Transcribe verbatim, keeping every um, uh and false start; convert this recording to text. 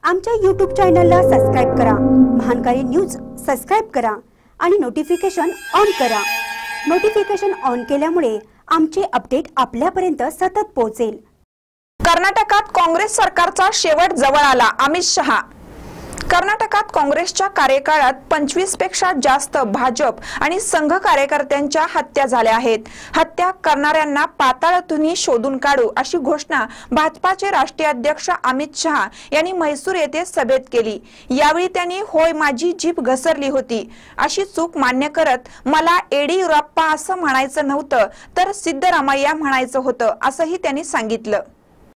आमच्या यूट्यूब चॅनलला सबस्क्राइब करा, महानकारी न्यूज सबस्क्राइब करा आणि नोटिफिकेशन ऑन करा। नोटिफिकेशन ऑन केल्यामुळे आमचे अपडेट आपल्यापर्यंत सतत पोहोचेल। कर्नाटकात काँग्रेस सरकारचा शेवट जवळ आला, अमित शहा। कर्नाटकात काँग्रेसच्या कार्यकाळात पंचवीस पेक्षा जास्त भाजप आणि संघ कार्यकर्त्यांच्या हत्या झाल्या आहेत। हत्या करणाऱ्यांना पाताळातून शोधून काढू अशी घोषणा भाजपाचे राष्ट्रीय अध्यक्ष अमित शहा यांनी म्हैसूर येथे सभेत केली। यावेळी त्यांनी होय माझी जीभ घसरली होती अशी चूक मान्य करत मला येडियुरप्पा असं म्हणायचं नव्हतं तर सिद्धरामय्या म्हणायचं होतं असंही त्यांनी सांगितलं।